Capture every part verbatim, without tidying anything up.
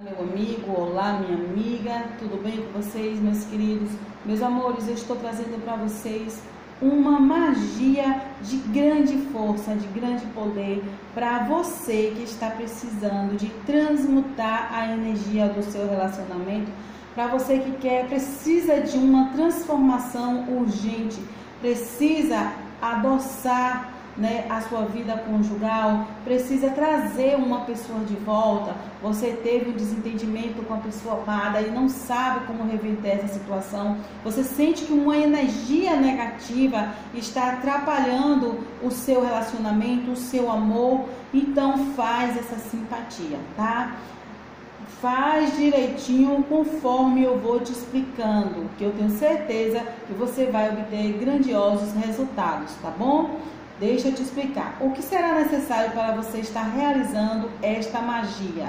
Meu amigo, olá minha amiga, tudo bem com vocês, meus queridos? Meus amores, eu estou trazendo para vocês uma magia de grande força, de grande poder para você que está precisando de transmutar a energia do seu relacionamento, para você que quer, precisa de uma transformação urgente, precisa adoçar Né, a sua vida conjugal, precisa trazer uma pessoa de volta. Você teve um desentendimento com a pessoa amada e não sabe como reverter essa situação. Você sente que uma energia negativa está atrapalhando o seu relacionamento, o seu amor. Então faz essa simpatia, tá? Faz direitinho conforme eu vou te explicando, que eu tenho certeza que você vai obter grandiosos resultados, tá bom? Deixa eu te explicar. O que será necessário para você estar realizando esta magia?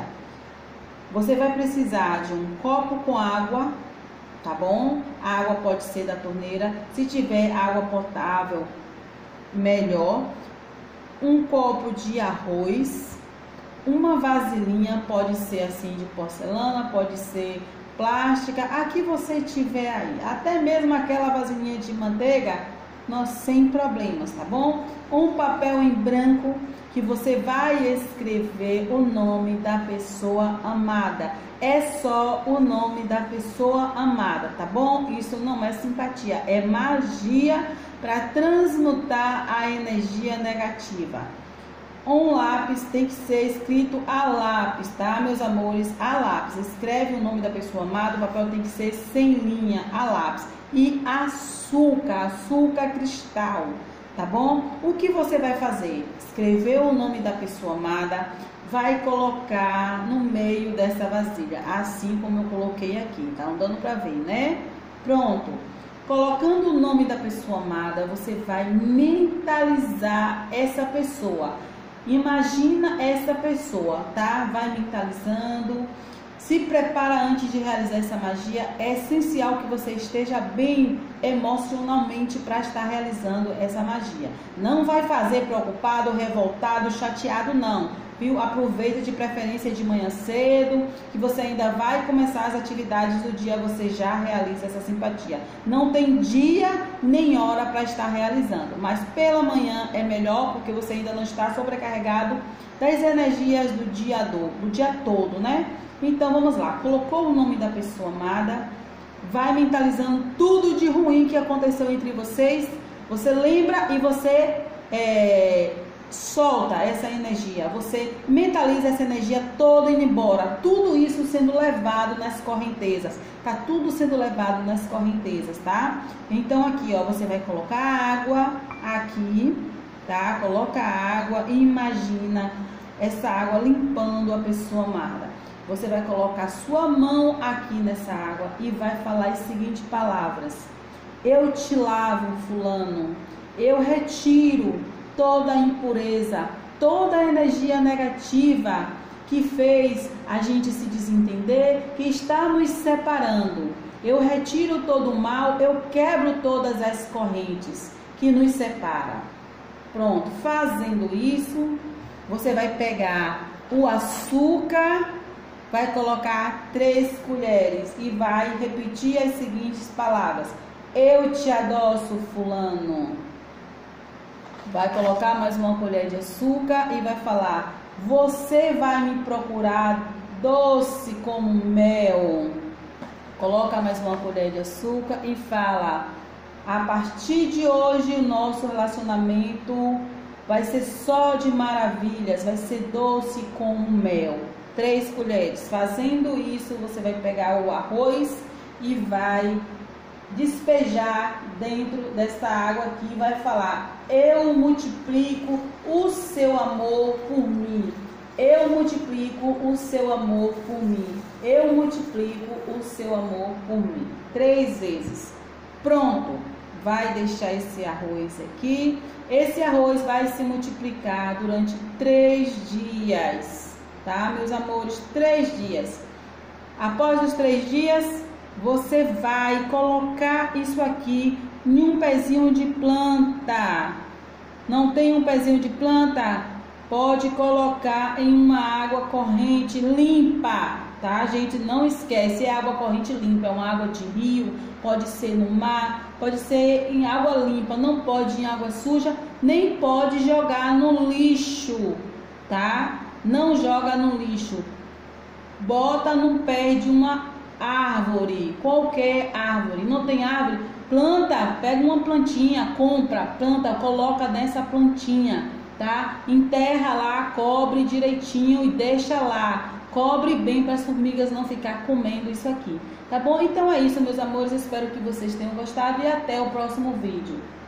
Você vai precisar de um copo com água, tá bom? A água pode ser da torneira. Se tiver água potável, melhor. Um copo de arroz. Uma vasilhinha, pode ser assim de porcelana, pode ser plástica. A que você tiver aí. Até mesmo aquela vasilhinha de manteiga, nós sem problemas, tá bom? Um papel em branco que você vai escrever o nome da pessoa amada. É só o nome da pessoa amada, tá bom? Isso não é simpatia, é magia para transmutar a energia negativa. Um lápis tem que ser escrito a lápis, tá, meus amores? A lápis. Escreve o nome da pessoa amada, o papel tem que ser sem linha, a lápis. E açúcar, açúcar cristal, tá bom? O que você vai fazer? Escrever o nome da pessoa amada, vai colocar no meio dessa vasilha, assim como eu coloquei aqui, tá dando pra ver, né? Pronto. Colocando o nome da pessoa amada, você vai mentalizar essa pessoa. Imagina essa pessoa, tá? Vai mentalizando. Se prepara antes de realizar essa magia. É essencial que você esteja bem emocionalmente para estar realizando essa magia. Não vai fazer preocupado, revoltado, chateado, não. Viu? Aproveita de preferência de manhã cedo, que você ainda vai começar as atividades do dia, você já realiza essa simpatia. Não tem dia nem hora para estar realizando, mas pela manhã é melhor, porque você ainda não está sobrecarregado das energias do dia, do, do dia todo, né? Então vamos lá, colocou o nome da pessoa amada, vai mentalizando tudo de ruim que aconteceu entre vocês, você lembra e você é, solta essa energia, você mentaliza essa energia toda indo embora, tudo isso sendo levado nas correntezas, tá tudo sendo levado nas correntezas, tá? Então aqui, ó, você vai colocar água aqui, tá? Coloca água e imagina essa água limpando a pessoa amada. Você vai colocar sua mão aqui nessa água e vai falar as seguintes palavras: eu te lavo, fulano, eu retiro toda a impureza, toda a energia negativa que fez a gente se desentender, que está nos separando. Eu retiro todo o mal, eu quebro todas as correntes que nos separam. Pronto, fazendo isso, você vai pegar o açúcar, vai colocar três colheres e vai repetir as seguintes palavras: eu te adoço, fulano. Vai colocar mais uma colher de açúcar e vai falar: você vai me procurar doce como mel. Coloca mais uma colher de açúcar e fala: a partir de hoje o nosso relacionamento vai ser só de maravilhas, vai ser doce como mel. Três colheres. Fazendo isso, você vai pegar o arroz e vai despejar dentro dessa água aqui e vai falar: eu multiplico o seu amor por mim. Eu multiplico o seu amor por mim. Eu multiplico o seu amor por mim. Três vezes. Pronto. Vai deixar esse arroz aqui. Esse arroz vai se multiplicar durante três dias. Tá, meus amores? Três dias. Após os três dias, você vai colocar isso aqui em um pezinho de planta. Não tem um pezinho de planta? Pode colocar em uma água corrente limpa. tá, gente? Não esquece, é água corrente limpa, é uma água de rio, pode ser no mar, pode ser em água limpa, não pode em água suja, nem pode jogar no lixo, tá? Não joga no lixo. Bota no pé de uma árvore, qualquer árvore. Não tem árvore? Planta, pega uma plantinha, compra, planta, coloca nessa plantinha, tá? Enterra lá, cobre direitinho e deixa lá. Cobre bem para as formigas não ficar comendo isso aqui, tá bom? Então é isso, meus amores. Espero que vocês tenham gostado e até o próximo vídeo.